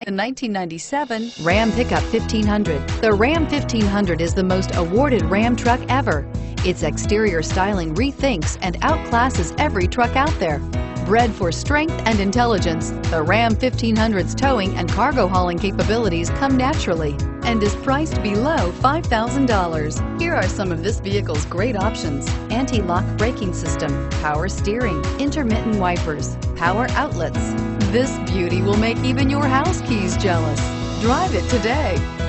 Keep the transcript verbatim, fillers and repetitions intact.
The nineteen ninety-seven Ram Pickup fifteen hundred. The Ram fifteen hundred is the most awarded Ram truck ever. Its exterior styling rethinks and outclasses every truck out there. Bred for strength and intelligence, the Ram fifteen hundred's towing and cargo hauling capabilities come naturally and is priced below five thousand dollars. Here are some of this vehicle's great options: anti-lock braking system, power steering, intermittent wipers, power outlets. This beauty will make even your house keys jealous. Drive it today.